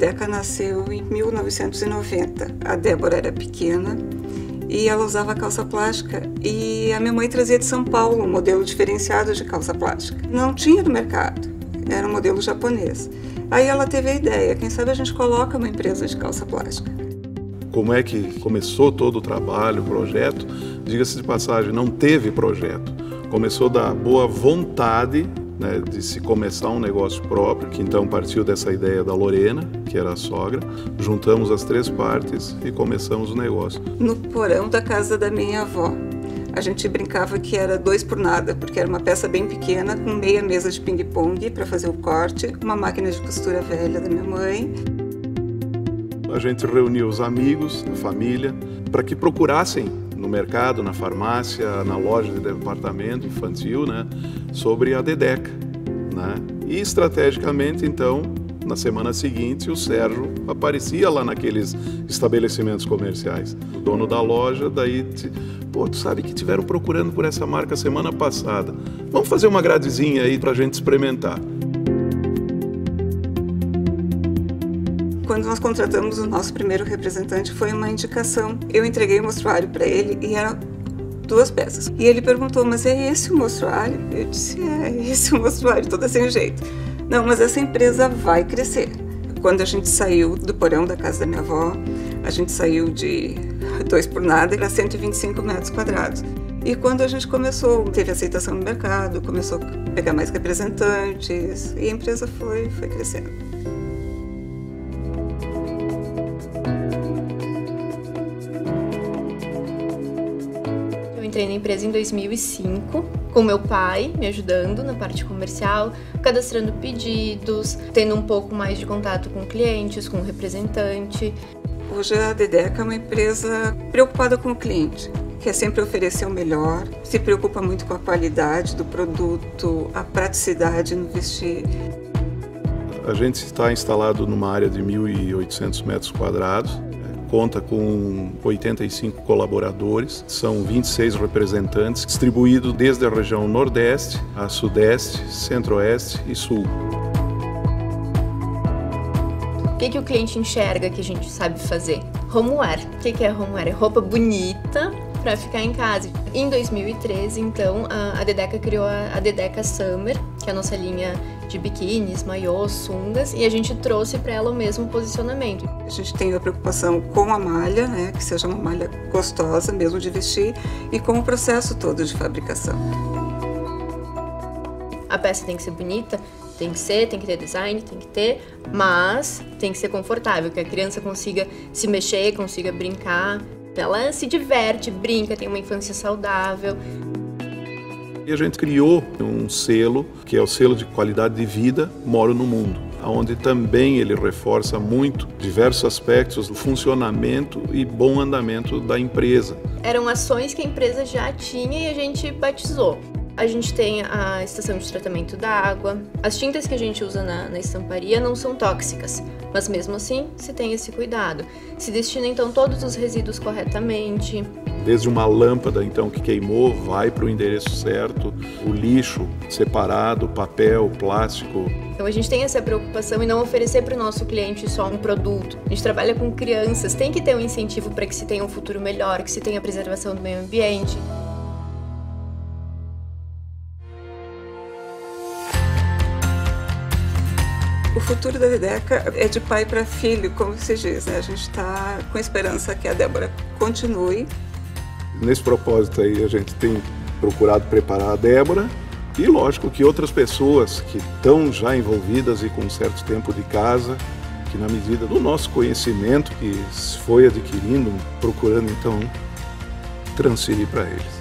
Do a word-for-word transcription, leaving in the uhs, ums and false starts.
Dedeca nasceu em mil novecentos e noventa. A Débora era pequena e ela usava calça plástica. E a minha mãe trazia de São Paulo um modelo diferenciado de calça plástica. Não tinha no mercado, era um modelo japonês. Aí ela teve a ideia, quem sabe a gente coloca uma empresa de calça plástica. Como é que começou todo o trabalho, o projeto? Diga-se de passagem, não teve projeto. Começou da boa vontade, né, de se começar um negócio próprio, que então partiu dessa ideia da Lorena, que era a sogra. Juntamos as três partes e começamos o negócio. No porão da casa da minha avó. A gente brincava que era dois por nada, porque era uma peça bem pequena, com meia mesa de ping-pong para fazer o corte, uma máquina de costura velha da minha mãe. A gente reuniu os amigos, a família, para que procurassem no mercado, na farmácia, na loja de departamento infantil, né, sobre a Dedeca, né? E estrategicamente, então, na semana seguinte, o Sérgio aparecia lá naqueles estabelecimentos comerciais. O dono da loja, daí, pô, tu sabe que tiveram procurando por essa marca semana passada. Vamos fazer uma gradezinha aí para a gente experimentar. Quando nós contratamos o nosso primeiro representante, foi uma indicação. Eu entreguei o mostruário para ele e eram duas peças. E ele perguntou, mas é esse o mostruário? Eu disse, é esse o mostruário, toda sem jeito. Não, mas essa empresa vai crescer. Quando a gente saiu do porão da casa da minha avó, a gente saiu de dois por nada para cento e vinte e cinco metros quadrados. E quando a gente começou, teve aceitação no mercado, começou a pegar mais representantes e a empresa foi, foi crescendo. Entrei na empresa em dois mil e cinco, com meu pai me ajudando na parte comercial, cadastrando pedidos, tendo um pouco mais de contato com clientes, com o representante. Hoje a Dedeca é uma empresa preocupada com o cliente, quer sempre oferecer o melhor, se preocupa muito com a qualidade do produto, a praticidade no vestir. A gente está instalado numa área de mil e oitocentos metros quadrados. Conta com oitenta e cinco colaboradores, são vinte e seis representantes, distribuídos desde a região Nordeste a Sudeste, Centro-Oeste e Sul. O que, que o cliente enxerga que a gente sabe fazer? Homeware. O que, que é homeware? É roupa bonita para ficar em casa. Em dois mil e treze, então, a Dedeca criou a Dedeca Summer, que é a nossa linha de biquínis, maiôs, sungas, e a gente trouxe para ela o mesmo posicionamento. A gente tem a preocupação com a malha, né, que seja uma malha gostosa mesmo de vestir, e com o processo todo de fabricação. A peça tem que ser bonita, tem que ser, tem que ter design, tem que ter, mas tem que ser confortável, que a criança consiga se mexer, consiga brincar. Ela se diverte, brinca, tem uma infância saudável. E a gente criou um selo, que é o selo de qualidade de vida Moro no Mundo, onde também ele reforça muito diversos aspectos do funcionamento e bom andamento da empresa. Eram ações que a empresa já tinha e a gente batizou. A gente tem a estação de tratamento da água. As tintas que a gente usa na, na estamparia não são tóxicas, mas mesmo assim se tem esse cuidado. Se destina então todos os resíduos corretamente. Desde uma lâmpada então que queimou, vai para o endereço certo, o lixo separado, papel, plástico. Então a gente tem essa preocupação em não oferecer para o nosso cliente só um produto. A gente trabalha com crianças, tem que ter um incentivo para que se tenha um futuro melhor, que se tenha a preservação do meio ambiente. O futuro da Dedeca é de pai para filho, como se diz, né? A gente está com esperança que a Débora continue. Nesse propósito aí, a gente tem procurado preparar a Débora e, lógico, que outras pessoas que estão já envolvidas e com um certo tempo de casa, que na medida do nosso conhecimento que se foi adquirindo, procurando então transferir para eles.